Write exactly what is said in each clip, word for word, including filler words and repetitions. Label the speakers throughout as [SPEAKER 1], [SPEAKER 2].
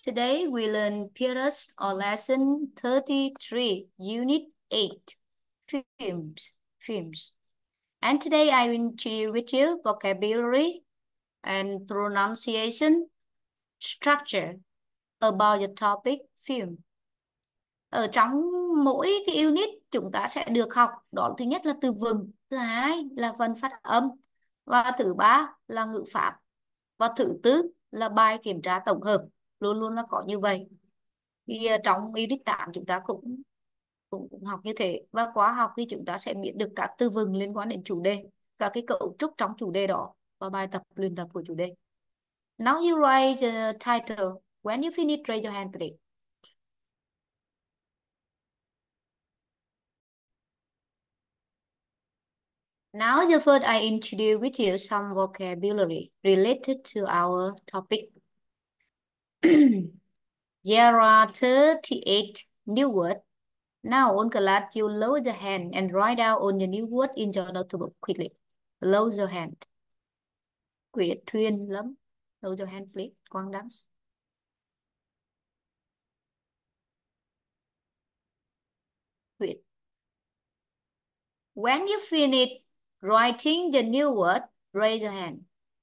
[SPEAKER 1] Today we learn Theaters or lesson thirty-three, unit eight, films, films. And today I will share with you vocabulary and pronunciation structure about the topic film. Ở trong mỗi cái unit chúng ta sẽ được học, đó thứ nhất là từ vựng, thứ hai là phần phát âm, và thứ ba là ngữ pháp, và thứ tư là bài kiểm tra tổng hợp. Luôn luôn là có như vậy. Thì uh, trong unit tám chúng ta cũng, cũng cũng học như thế, và qua học thì chúng ta sẽ biết được các từ vựng liên quan đến chủ đề, các cái cấu trúc trong chủ đề đó và bài tập luyện tập của chủ đề. Now you write the title. When you finish, raise your hand, please. Now the first I introduce with you some vocabulary related to our topic. There are thirty-eight new words. Now on class, you lower the hand and write down on the new word in your notebook quickly. Lower your hand. Quyết thuyền lắm. Lower your hand, please. Quang Đăng. Quyết. When you finish writing the new word, raise your hand.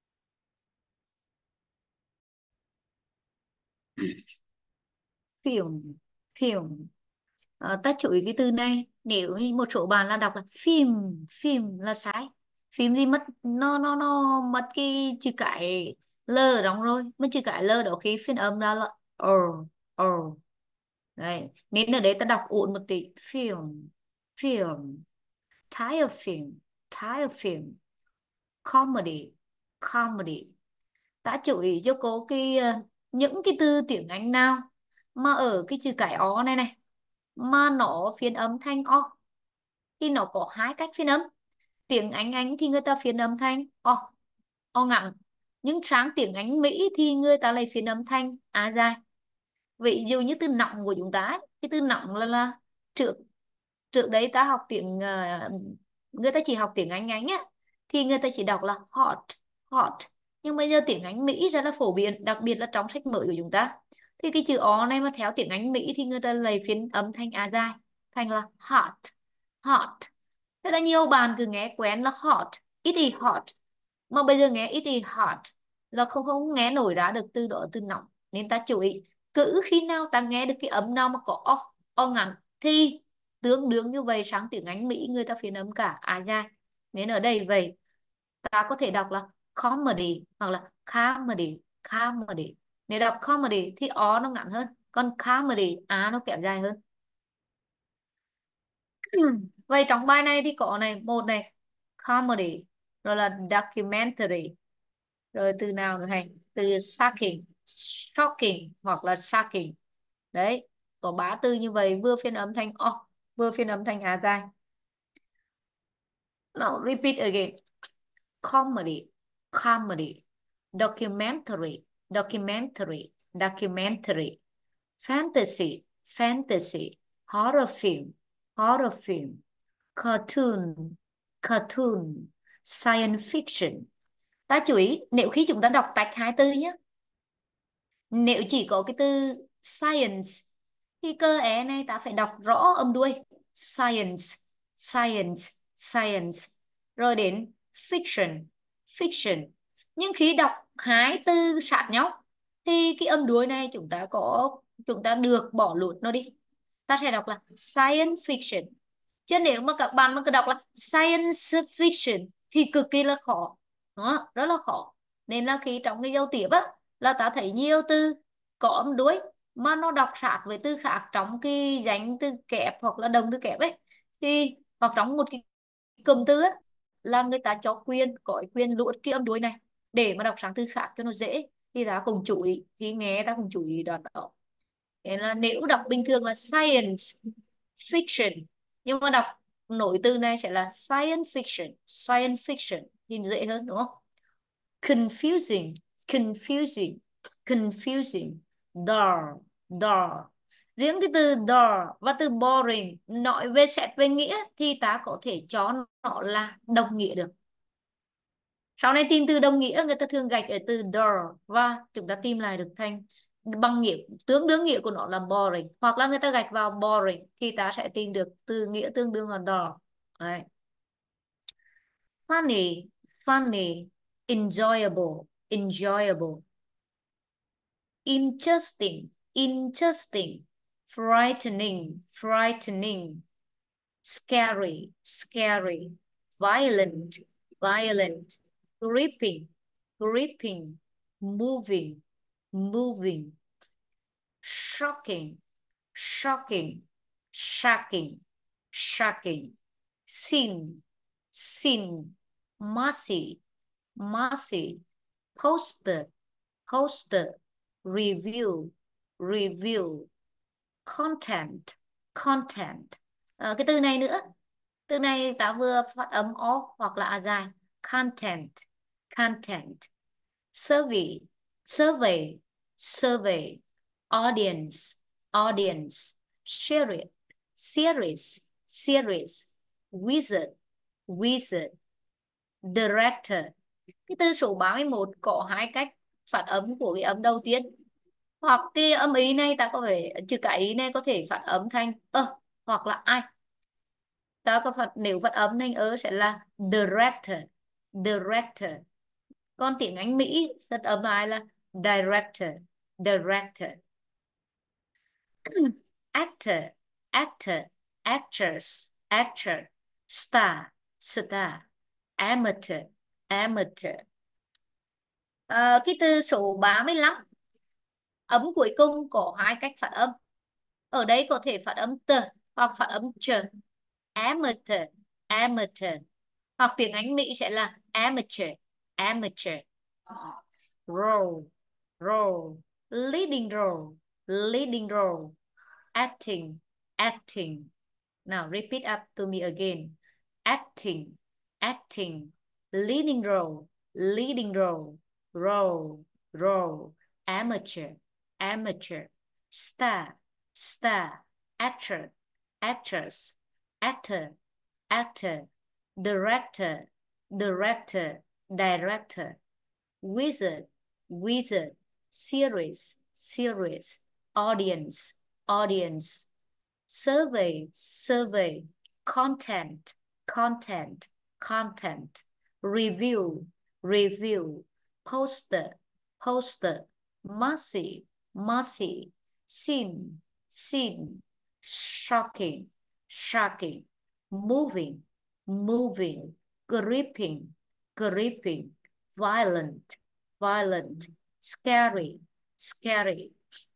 [SPEAKER 1] Film. Film. À, ta chú ý cái từ này. Nếu một số bạn là đọc là phim, phim là sai. Phim thì mất nó nó nó mất cái chữ cái l đóng rồi, mất chữ cái l đó khi phiên âm ra là o o. Đấy, nên ở đây ta đọc ổn một tí. Film, film, tire film, tire film, comedy, comedy. Ta chú ý cho cô cái những cái từ tiếng Anh nào mà ở cái chữ cái o này này mà nó phiên âm thành o, thì nó có hai cách phiên âm. Tiếng Anh Anh thì người ta phiên âm thành o, o ngắn, nhưng sang tiếng Anh Mỹ thì người ta lại phiên âm thành a dài. Ví dụ như từ nọng của chúng ta ấy, cái từ nọng là là trước trước đấy ta học tiếng uh, người ta chỉ học tiếng Anh Anh á, thì người ta chỉ đọc là hot, hot. Nhưng bây giờ tiếng Anh Mỹ rất là phổ biến, đặc biệt là trong sách mới của chúng ta, thì cái chữ o này mà theo tiếng Anh Mỹ thì người ta lại phiên âm thành a dài, thành là hot, hot. Thế là nhiều bạn cứ nghe quen là hot, it is hot, mà bây giờ nghe it is hot là không không nghe nổi ra được từ đó, từ nóng. Nên ta chú ý, cứ khi nào ta nghe được cái âm nào mà có o, o ngắn thì tương đương như vậy sang tiếng Anh Mỹ người ta phiên âm cả a dài. Nên ở đây vậy ta có thể đọc là comedy hoặc là comedy, comedy. Nếu đọc comedy thì o nó ngắn hơn, còn comedy á nó kéo dài hơn. Vậy trong bài này thì có này, một này comedy, rồi là documentary, rồi từ nào nữa hay từ shocking, shocking hoặc là shocking. Đấy, có ba từ như vậy, vừa phiên âm thành o, vừa phiên âm thành a dài. Now repeat again. Comedy, comedy, documentary, documentary, documentary, fantasy, fantasy, horror film, horror film, cartoon, cartoon, science fiction. Ta chú ý, nếu khi chúng ta đọc tách hai từ nhé, nếu chỉ có cái từ science thì cơ é này ta phải đọc rõ âm đuôi. Science, science, science. Rồi đến fiction, fiction. Nhưng khi đọc hai từ sát nhau thì cái âm đuôi này chúng ta có chúng ta được bỏ lụt nó đi. Ta sẽ đọc là science fiction. Chứ nếu mà các bạn mà cứ đọc là science fiction thì cực kỳ là khó. Đó, rất là khó. Nên là khi trong cái giao tiếp á, là ta thấy nhiều từ có âm đuôi mà nó đọc sát với từ khác trong cái danh từ kép hoặc là động từ kép ấy, thì hoặc trong một cái cụm từ á, là người ta cho quyền có quyền luốt cái âm đuôi này để mà đọc sang từ khác cho nó dễ. Thì ta cùng chú ý, khi nghe ta cùng chú ý đoạn đó. Thế là nếu đọc bình thường là science fiction, nhưng mà đọc nối từ này sẽ là science fiction, science fiction thì dễ hơn đúng không? Confusing, confusing, confusing, dull, dull. Riêng cái từ dull và từ boring nói về xét về nghĩa thì ta có thể cho nó là đồng nghĩa được. Sau này tìm từ đồng nghĩa người ta thường gạch ở từ dull và chúng ta tìm lại được thành bằng nghĩa tương đương nghĩa của nó là boring, hoặc là người ta gạch vào boring thì ta sẽ tìm được từ nghĩa tương đương là dull. Đấy. Funny, funny, enjoyable, enjoyable, interesting, interesting, frightening, frightening, scary, scary, violent, violent, gripping, gripping, moving, moving, shocking, shocking, shocking, shocking, sin, sin, messy, messy, poster, poster, review, review, content, content. Ờ, cái từ này nữa, từ này ta vừa phát âm o hoặc là a dài. Content, content, survey, survey, survey, audience, audience, series, series, series, wizard, wizard, director. Cái từ số ba mươi mốt có hai cách phát âm của cái âm đầu tiên, hoặc cái âm ý này ta có thể trừ cái ý này có thể phát âm thành ơ hoặc là ai. Ta có phát nếu phát âm thành ơ sẽ là director, director. Còn tiếng Anh Mỹ phát âm ai là director, director. Actor, actor, actress, actor, star, star, amateur, amateur. Ờ, cái từ số ba mươi lăm, ấm cuối cùng có hai cách phát âm. Ở đây có thể phát âm t hoặc phát âm ch. Amateur, amateur. Hoặc tiếng Anh Mỹ sẽ là amateur, amateur. Role, role, leading role, leading role, acting, acting. Now repeat up to me again. Acting, acting, leading role, leading role, role, role, amateur, amateur, star, star, actor, actress, actor, actor, director, director, director, wizard, wizard, series, series, audience, audience, survey, survey, content, content, content, review, review, poster, poster, messy, messy, scene, scene, shocking, shocking, moving, moving, gripping, gripping, violent, violent, scary, scary,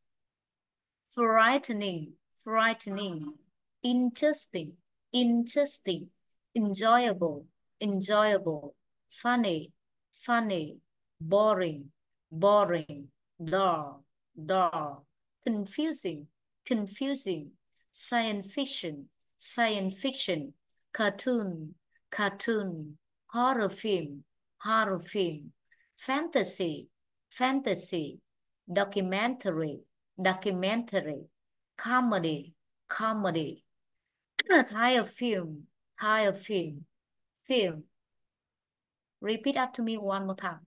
[SPEAKER 1] frightening, frightening, interesting, interesting, enjoyable, enjoyable, funny, funny, boring, boring, dull, dull, confusing, confusing, science fiction, science fiction, cartoon, cartoon, horror film, horror film, fantasy, fantasy, documentary, documentary, comedy, comedy, Thai film, Thai film, film. Repeat after me one more time.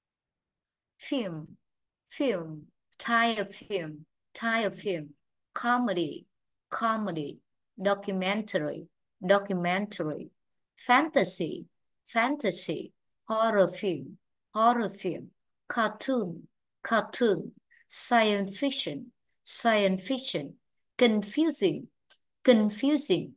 [SPEAKER 1] Film, film, Thai film, Thai film, comedy, comedy, documentary, documentary, fantasy, fantasy, horror film, horror film, cartoon, cartoon, science fiction, science fiction, confusing, confusing,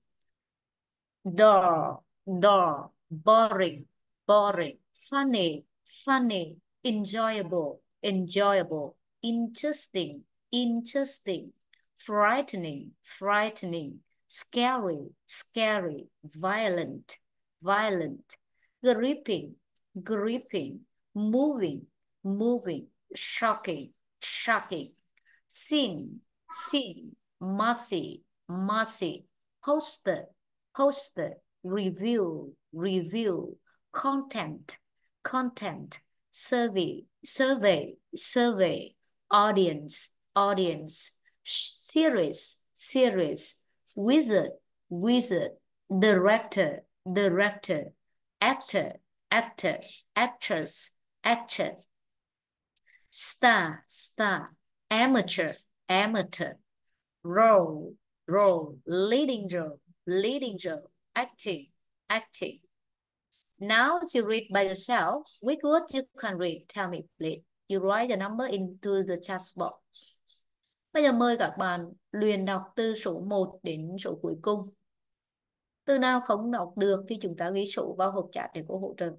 [SPEAKER 1] dull, dull, boring, boring, funny, funny, enjoyable, enjoyable, interesting, interesting, frightening, frightening, scary, scary, violent, violent, gripping, gripping, moving, moving, shocking, shocking, sin, sin, messy, messy, poster, poster, review, review, content, content, survey, survey, survey, audience, audience, series, series, wizard, wizard, director, director, actor, actor, actress, actress, star, star, Amateur, amateur. Role, role, leading role, leading role. Acting, acting. Now you read by yourself. Which word you can read? Tell me, please. You write the number into the chat box. Bây giờ mời các bạn luyện đọc từ số một đến số cuối cùng. Từ nào không đọc được thì chúng ta ghi số vào hộp chat để cô hỗ trợ.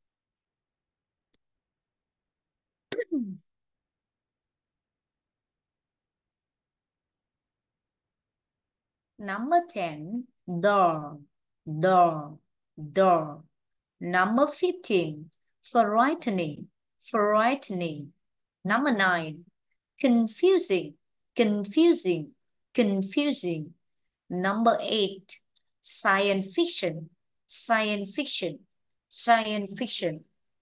[SPEAKER 1] Number ten, door, door, door. Number fifteen, frightening, frightening. Number nine, confusing, confusing, confusing. Number eight, science fiction, science fiction, science fiction.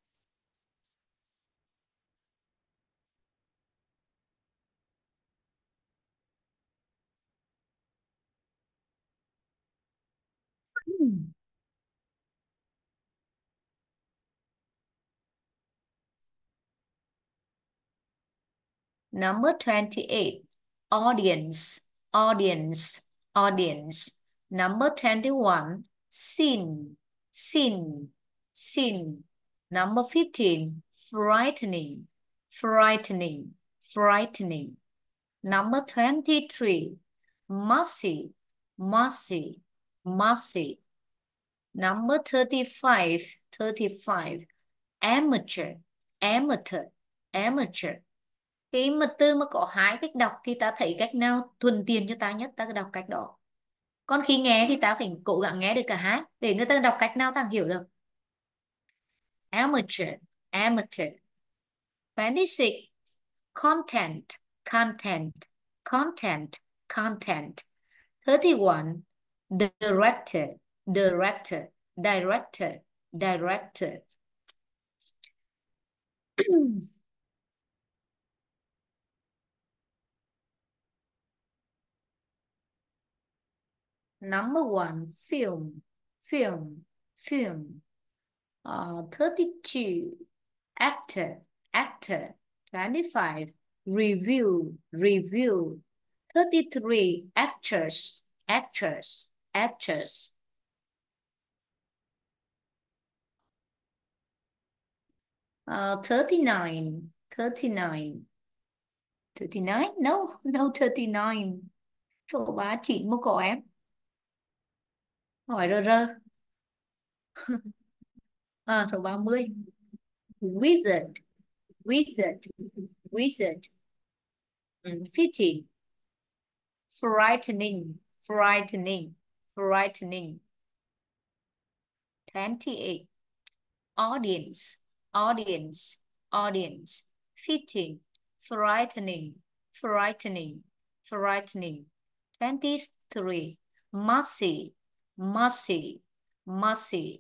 [SPEAKER 1] Number twenty-eight, audience, audience, audience. Number twenty-one, scene, scene, scene. Number fifteen, frightening, frightening, frightening. Number twenty-three, mossy, mossy, mossy. Number thirty-five, thirty-five, amateur, amateur, amateur. Khi mà từ mà có hai cách đọc thì ta thấy cách nào thuận tiện cho ta nhất ta cứ đọc cách đó. Còn khi nghe thì ta phải cố gắng nghe được cả hai để người ta đọc cách nào ta hiểu được. Amateur, amateur. twenty-six, content, content, content, content. thirty-one, director, director, director, director. Number one, film, film, film. Uh, thirty-two, actor, actor. twenty-five, review, review. thirty-three, actress, actress, actress. Uh, thirty-nine, thirty-nine. thirty-nine? No, no thirty-nine. Số ba chín một có em. Hỏi rơ rơ. À, số ba mươi. Wizard, wizard, wizard. Mm, fifty. Frightening, frightening, frightening. twenty-eight. Audience, audience, audience. fifteen. Frightening, frightening, frightening. twenty-three. Mossy, mossy, mossy.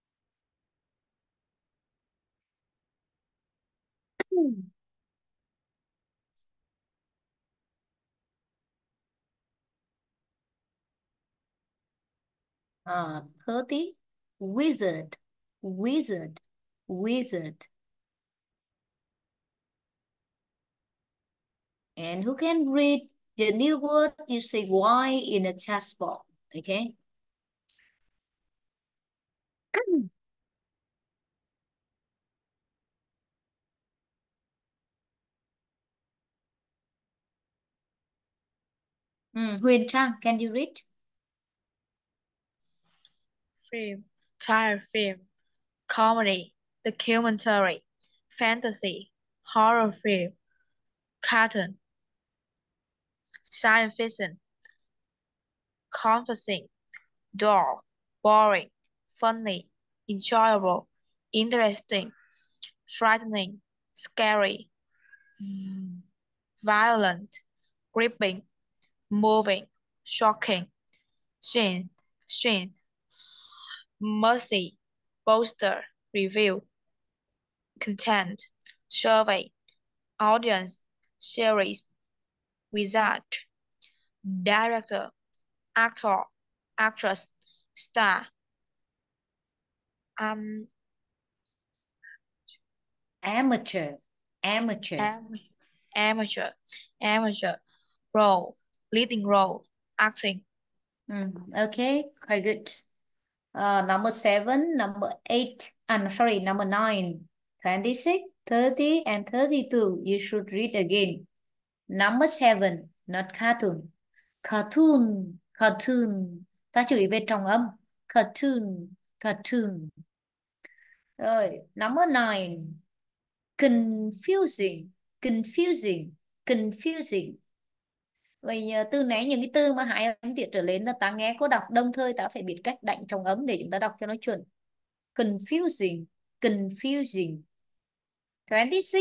[SPEAKER 1] Uh, thirty. Wizard, wizard, wizard. And who can read the new word? You say why in the chat box, okay? Mm, Huyền Trang, can you read?
[SPEAKER 2] Film, child film, comedy, documentary, fantasy, horror film, cartoon, science fiction, confusing, dull, boring, funny, enjoyable, interesting, frightening, scary, violent, gripping, moving, shocking, strange, strange, mercy, poster, review, content, survey, audience, series, wizard, director, actor, actress, star. Um,
[SPEAKER 1] Amateur, amateur.
[SPEAKER 2] am, amateur, amateur, role, leading role, acting.
[SPEAKER 1] Mm, okay, quite good. Uh, number seven, number eight, and sorry, number nine, twenty-six, thirty, and thirty-two. You should read again. Number seven, not cartoon. Cartoon, cartoon. Ta chú ý về trọng âm. Cartoon, cartoon. Rồi, number nine, confusing, confusing, confusing. Vậy à, từ nãy những cái từ mà hai âm tiết trở lên là ta nghe cô đọc, đồng thời ta phải biết cách đánh trọng âm để chúng ta đọc cho nó chuẩn. Confusing, confusing. twenty-six,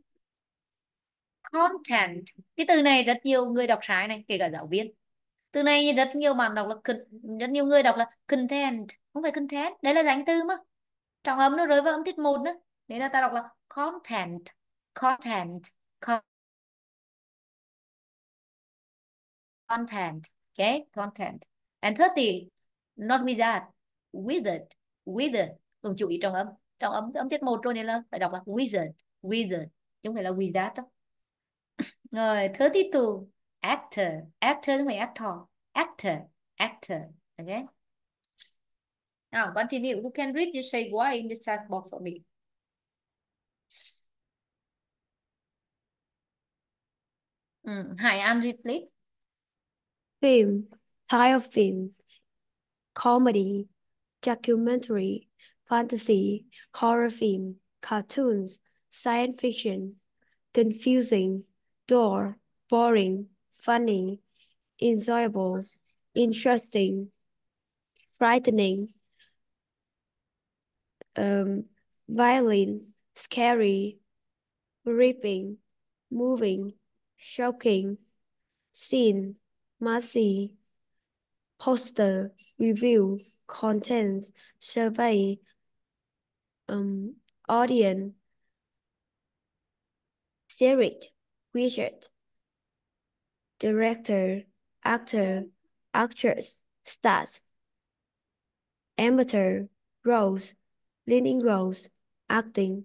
[SPEAKER 1] content. Cái từ này rất nhiều người đọc sai này, kể cả giáo viên. Từ này rất nhiều bạn đọc là con- rất nhiều người đọc là content, không phải content. Đấy là danh từ mà. Trọng âm nó rơi vào âm tiết một nữa. Nên là ta đọc là content, content, con- content. Okay, content. And thirty, not with that, with it, with it. Cùng chú ý trọng âm. Trọng âm âm tiết một rồi nên là phải đọc là wizard, wizard, chứ không phải là with that đâu. Rồi, thirty-two, actor, actor không phải actor, actor, actor. Okay. Now continue. You can read. You say why in the chat box for me. Ừ. Hải An read please.
[SPEAKER 3] Film, type of film, comedy, documentary, fantasy, horror film, cartoons, science fiction, confusing, dull, boring, funny, enjoyable, interesting, frightening, um, violent, scary, gripping, moving, shocking, scene, messy, poster, review, content, survey, um, audience, series, widget, director, actor, actress, stars, amateur, roles, leading roles, acting.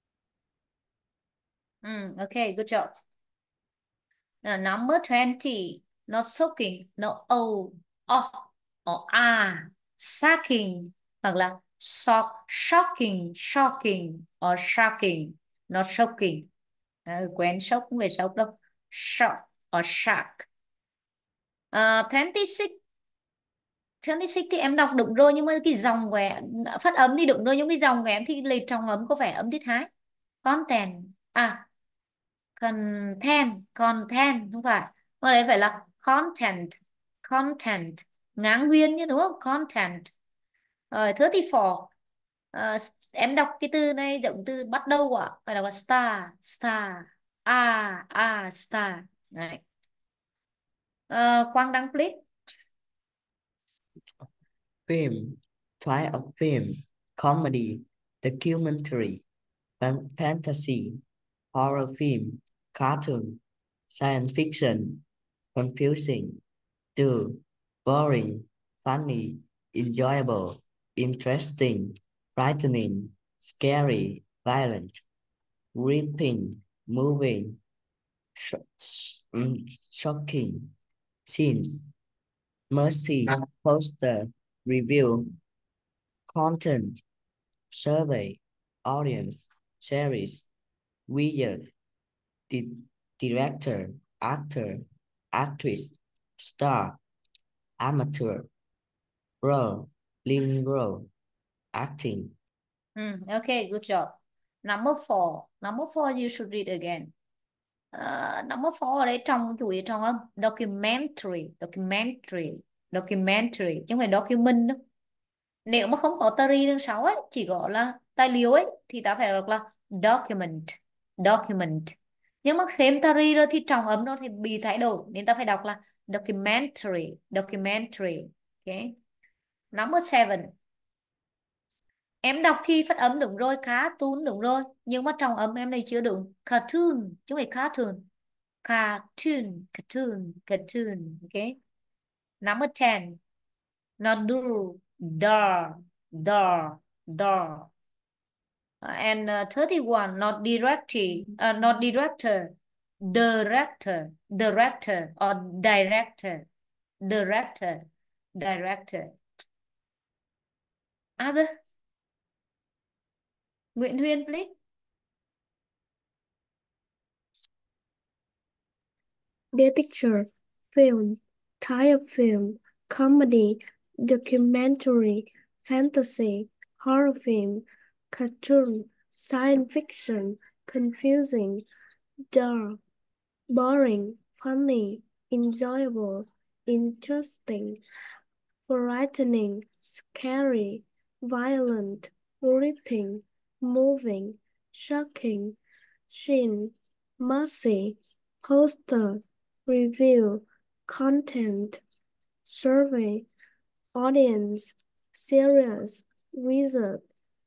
[SPEAKER 1] Mm, okay, good job. Now, number twenty, not soaking, no o, off, or ah, sucking, hoặc là shock, shocking, shocking, or shocking, not shocking. À, quen sốc không phải sốc đâu. Shock or shock. Uh, twenty-six, twenty-six thì em đọc đúng rồi, nhưng mà cái dòng của em, phát âm thì đúng rồi, nhưng cái dòng của em thì lệch trọng âm có vẻ âm tiết hai. Content, à content, content không phải, mà đấy phải là content, content, ngáng nguyên chứ đúng không, content. Rồi thirty-four, ờ, em đọc cái từ này giống từ bắt đầu à, phải đọc là star, star, a a star. Đấy. Ờ, Quang Đăng please.
[SPEAKER 4] Film, type of film, comedy, documentary, fan- fantasy, horror film, cartoon, science fiction, confusing, dull, boring, funny, enjoyable, interesting, frightening, scary, violent, gripping, moving, sho- sh- mm, shocking, scenes, mercy, poster, review, content, survey, audience, series, weird, di- director, actor, actress, star, amateur, role, leading role, acting.
[SPEAKER 1] Mm, okay, good job. Number four, number four you should read again. Uh, number four ở đây trong chủ yếu trong âm documentary, documentary, documentary chứ không phải document đâu. Nếu mà không có tari đằng sau ấy, chỉ có là tài liệu ấy, thì ta phải đọc là document, document. Nhưng mà thêm tari rồi thì trọng âm nó thì bị thay đổi, nên ta phải đọc là documentary, documentary. Okay. Number seven. Em đọc thì phát âm đúng rồi, cartoon đúng rồi, nhưng mà trọng âm em này chưa đúng, cartoon chứ không phải cartoon, cartoon, cartoon, cartoon. Okay. Number ten. Not do, dar, dar, dar. And uh, thirty-one, not directly, uh, not director, Director, director or director, director, director. Other. Nguyễn Huyên, please.
[SPEAKER 3] Picture, film, type of film, comedy, documentary, fantasy, horror film, cartoon, science fiction, confusing, dull, boring, funny, enjoyable, interesting, frightening, scary, violent, gripping, moving, shocking, sheen, mercy, poster, review, content, survey, audience, serious, wizard,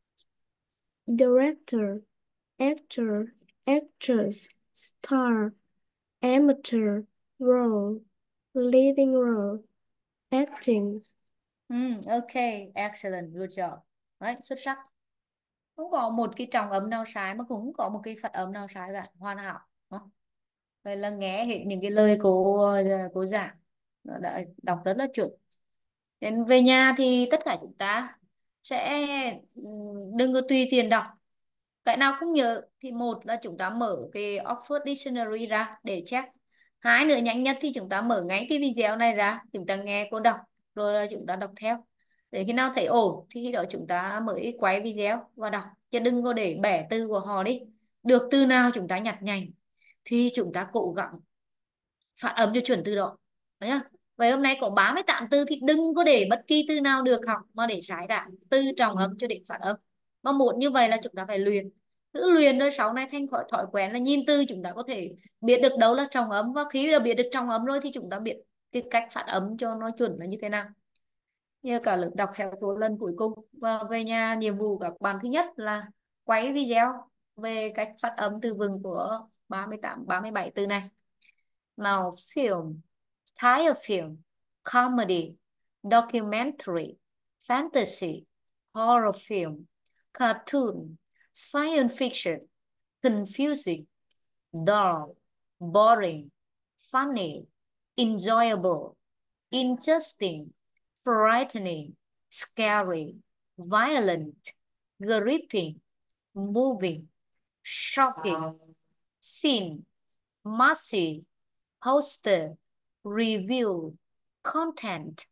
[SPEAKER 3] director, actor, actress, star, amateur, role, leading role, acting.
[SPEAKER 1] Mm, ok, excellent, good job. Đấy, xuất sắc. Không có một cái trọng âm nào sai mà cũng không có một cái phát âm nào sai cả, hoàn hảo. Đó. Vậy là nghe hết những cái lời cô cô giảng, nó đã đọc rất là chuẩn. Đến về nhà thì tất cả chúng ta sẽ ừm, đừng có tùy tiện đọc. Cái nào không nhớ thì một là chúng ta mở cái Oxford Dictionary ra để check. Hai nữa nhanh nhất thì chúng ta mở ngay cái video này ra, chúng ta nghe cô đọc rồi là chúng ta đọc theo. Để khi nào thấy ổn thì khi đó chúng ta mới quay video và đọc, chứ đừng có để bẻ từ của họ đi. Được từ nào chúng ta nhặt nhạnh thì chúng ta cố gắng phát âm cho chuẩn từ đó. Đấy nhá. Vậy hôm nay có ba mươi tám từ thì đừng có để bất kỳ từ nào được học mà để sai cả, từ trọng âm cho đến phát âm. Mà muốn như vậy là chúng ta phải luyện. Cứ luyện rồi sau này thành khỏi thói quen là nhìn từ chúng ta có thể biết được đâu là trọng âm, và khi đã biết được trọng âm rồi thì chúng ta biết cái cách phát âm cho nó chuẩn là như thế nào. Như cả lớp đọc theo số lần cuối cùng, và về nhà nhiệm vụ các bạn thứ nhất là quay video về cách phát âm từ vựng của ba mươi tám ba mươi bảy từ này. Now, film, type of film, comedy, documentary, fantasy, horror film, cartoon, science fiction, confusing, dull, boring, funny, enjoyable, interesting, frightening, scary, violent, gripping, moving, shocking, scene, messy, poster, review, content,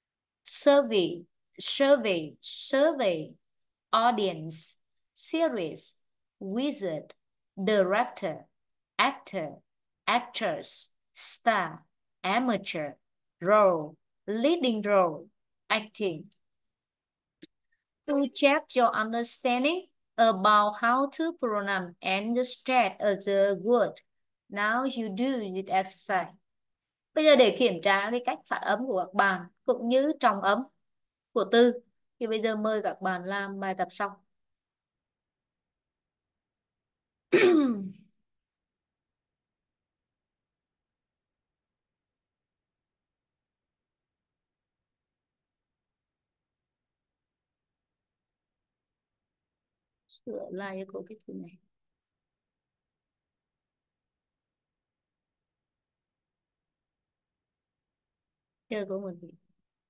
[SPEAKER 1] survey, survey, survey, audience, series, wizard, director, actor, actress, star, amateur, role, leading role, acting. To check your understanding about how to pronounce and the stress of the word, now you do this exercise. Bây giờ để kiểm tra cái cách phát âm của các bạn cũng như trọng âm của từ thì bây giờ mời các bạn làm bài tập sau. Sửa lại cho cô cái từ này. Chờ cô một tí.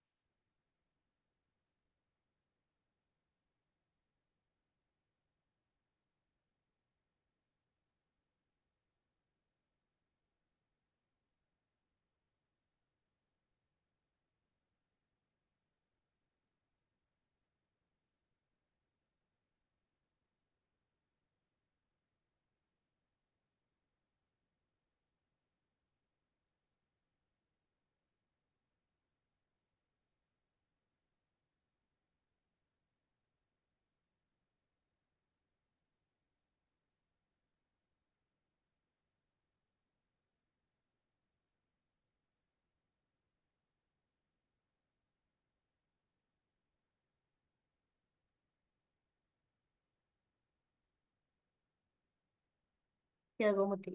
[SPEAKER 1] Chờ cô một tí.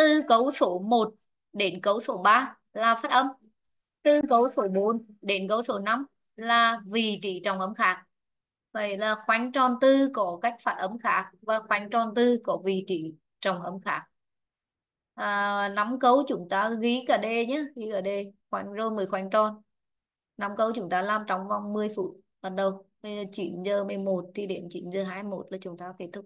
[SPEAKER 1] từ câu số một đến câu số ba là phát âm, từ câu số bốn đến câu số năm là vị trí trọng âm khác. Vậy là khoanh tròn từ có cách phát âm khác và khoanh tròn từ có vị trí trọng âm khác. À, năm câu chúng ta ghi cả đề nhé, ghi cả đề khoanh rồi mới khoanh tròn. Năm câu chúng ta làm trong vòng mười phút bắt đầu. Bây giờ chín giờ mười một thì đến chín giờ hai mươi mốt là chúng ta kết thúc.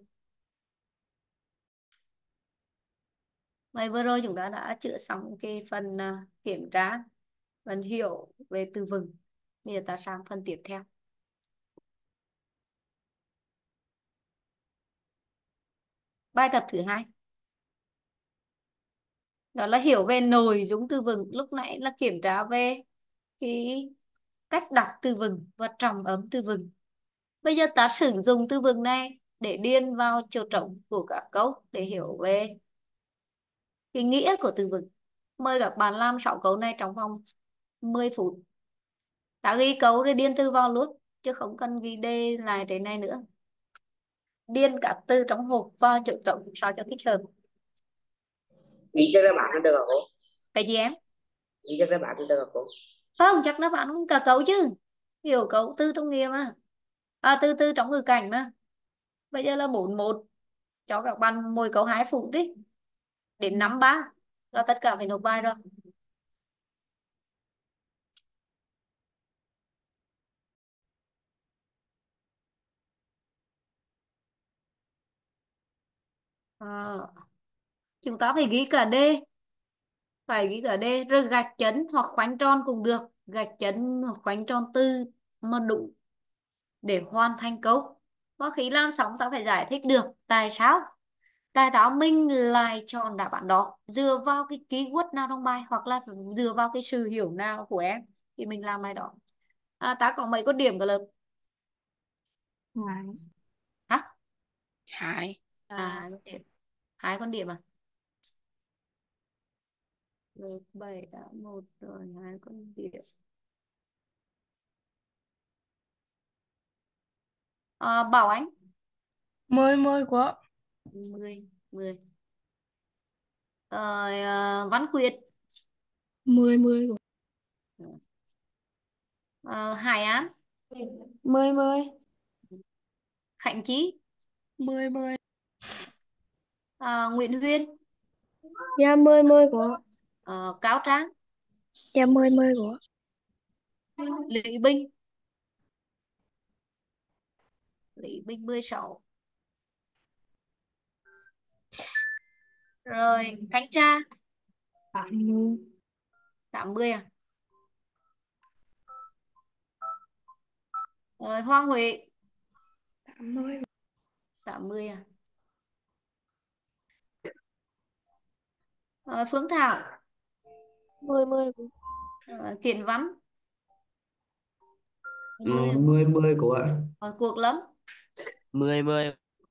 [SPEAKER 1] Vậy vừa rồi chúng ta đã chữa xong cái phần à, kiểm tra, phần hiểu về từ vựng. Bây giờ ta sang phần tiếp theo. Bài tập thứ hai đó là hiểu về nội dung từ vựng. Lúc nãy là kiểm tra về cái cách đọc từ vựng và trọng âm từ vựng. Bây giờ ta sử dụng từ vựng này để điền vào chỗ trống của các câu để hiểu về cái nghĩa của từ vựng. Mời các bạn làm sáu câu này trong vòng mười phút. Ta ghi câu rồi điền từ vào luôn, chứ không cần ghi đề lại trên này nữa. Điền các từ trong hộp vào chỗ trống sao cho thích hợp.
[SPEAKER 5] Ghi chắc đáp án được hả cô?
[SPEAKER 1] Cái gì em?
[SPEAKER 5] Ghi chắc đáp án được hả cô?
[SPEAKER 1] Không, chắc đáp án không cả câu chứ. Hiểu câu từ trong nghĩa mà. À, từ từ trong ngữ cảnh mà. Bây giờ là bốn một. Cho các bạn mỗi câu hai phút đi. Đến năm ba là tất cả phải nộp bài rồi. À, chúng ta phải ghi cả đề. Phải ghi cả đề rồi gạch chấn hoặc khoanh tròn cũng được. Gạch chấn hoặc khoanh tròn từ mà đủ để hoàn thành câu. Và khi làm xong ta phải giải thích được tại sao tại sao mình lại chọn đáp án đó, dựa vào cái keyword nào trong bài hoặc là dựa vào cái sự hiểu nào của em thì mình làm bài đó. À, ta có mấy con điểm cả lớp?
[SPEAKER 2] Hai.
[SPEAKER 1] Hả?
[SPEAKER 2] Hai.
[SPEAKER 1] À, hai con điểm. Hai con điểm à? Được, bảy đã một rồi, hai con điểm. À, Bảo Ánh.
[SPEAKER 2] Mười mười của.
[SPEAKER 1] Mười, mười. Ờ, à, Văn Quyệt.
[SPEAKER 3] Mười mười của.
[SPEAKER 1] Ờ, Hải Án.
[SPEAKER 3] Mười mười.
[SPEAKER 1] Khánh Chí.
[SPEAKER 3] Mười mười.
[SPEAKER 1] À, Nguyễn Huyên.
[SPEAKER 3] Dạ mười mười của.
[SPEAKER 1] Ờ, Cáo Trang.
[SPEAKER 3] Dạ mười mười của.
[SPEAKER 1] Lý Bình. Lý Bình mười sáu. Rồi Thanh Tra.
[SPEAKER 3] Tám mươi.
[SPEAKER 1] tám mươi à? Rồi Hoàng Huệ.
[SPEAKER 3] Tám mươi.
[SPEAKER 1] tám mươi à? Rồi Phương Thảo.
[SPEAKER 3] Mười mười của.
[SPEAKER 1] Rồi Kiển Văn.
[SPEAKER 4] Ừ,
[SPEAKER 1] mười.
[SPEAKER 4] mười mười của.
[SPEAKER 1] Rồi Cuộc Lâm.
[SPEAKER 5] Mười mười.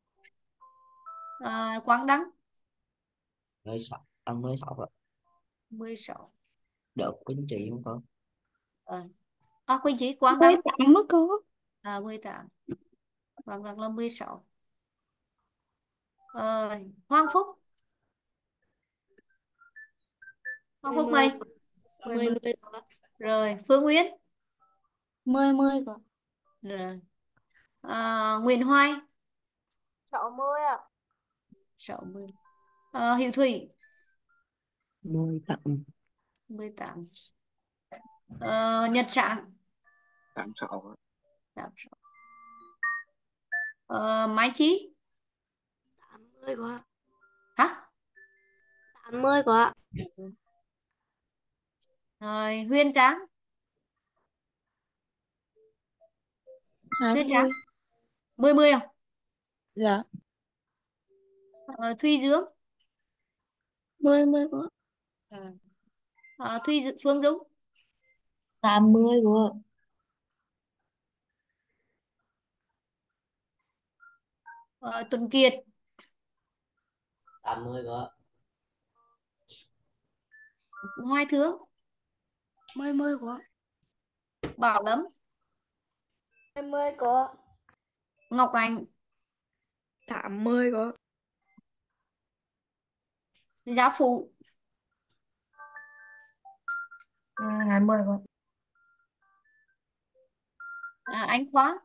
[SPEAKER 1] À, Quang Đăng.
[SPEAKER 4] Mười sáu, à, mười sáu rồi.
[SPEAKER 1] mười sáu.
[SPEAKER 4] Được kính chị không có.
[SPEAKER 1] Rồi. À, Quỳnh Chí Quang
[SPEAKER 3] Mười
[SPEAKER 1] Đăng.
[SPEAKER 3] tám mất có.
[SPEAKER 1] À, mười tám. Quang Đăng là mười sáu. Rồi Hoàng Phúc. Hoàng
[SPEAKER 3] Mười
[SPEAKER 1] Phúc
[SPEAKER 3] mười.
[SPEAKER 1] mấy? mười
[SPEAKER 3] Mười
[SPEAKER 1] mười.
[SPEAKER 3] mười.
[SPEAKER 1] Rồi Phương Nguyên.
[SPEAKER 3] Mười mười của.
[SPEAKER 1] Rồi à, Nguyễn Hoài.
[SPEAKER 3] Sáu mươi à.
[SPEAKER 1] sáu mươi. À, Hiếu Thủy.
[SPEAKER 4] Mười tám.
[SPEAKER 1] mười tám. Ờ, Nhật Sáng.
[SPEAKER 5] Tám sáu.
[SPEAKER 1] tám sáu. Ờ, Mai Chí.
[SPEAKER 3] Tám mươi của.
[SPEAKER 1] Hả?
[SPEAKER 3] Tám mươi của.
[SPEAKER 1] Rồi Huyền Trang.
[SPEAKER 2] Hai
[SPEAKER 1] Huyền Trang.
[SPEAKER 2] mươi.
[SPEAKER 1] mười mười không?
[SPEAKER 2] Dạ.
[SPEAKER 1] Ờ, Thùy Dương.
[SPEAKER 3] Mười mười của.
[SPEAKER 1] Ờ, Thùy Dương, Phương Dung.
[SPEAKER 3] Tám mươi của.
[SPEAKER 1] Ờ, Tuấn Kiệt.
[SPEAKER 4] tám mươi của.
[SPEAKER 1] Hoài Thương.
[SPEAKER 3] Mười mười của.
[SPEAKER 1] Bảo Lâm.
[SPEAKER 3] Mười mười của.
[SPEAKER 1] Ngọc Anh.
[SPEAKER 3] Tám mươi của.
[SPEAKER 1] Giáo phụ.
[SPEAKER 3] À, hai mươi quá.
[SPEAKER 1] À, anh khóa.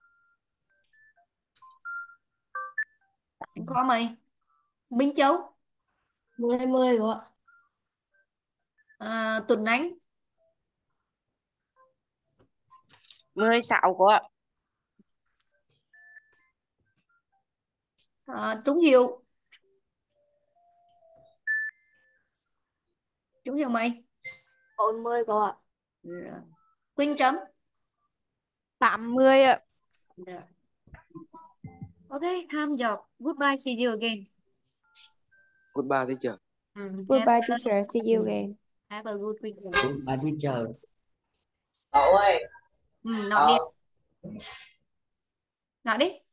[SPEAKER 1] Anh khóa mày. Minh Châu.
[SPEAKER 3] Mười hai mươi quá.
[SPEAKER 1] À, Tuấn Anh.
[SPEAKER 2] mười sáu quá.
[SPEAKER 1] À, Trung Hiệu. Trung Hiệu mày.
[SPEAKER 3] bốn mươi quá.
[SPEAKER 1] Rồi. Quỳnh Trâm.
[SPEAKER 2] tám mươi ạ.
[SPEAKER 1] Rồi. Ok, time job. Goodbye, see you again.
[SPEAKER 5] Goodbye teacher.
[SPEAKER 1] Ừ, have,
[SPEAKER 3] Goodbye teacher, see you
[SPEAKER 1] ừ,
[SPEAKER 3] again.
[SPEAKER 1] have a good weekend.
[SPEAKER 4] Goodbye teacher.
[SPEAKER 5] Cậu ơi.
[SPEAKER 1] Ừ, nói đi. Nói đi.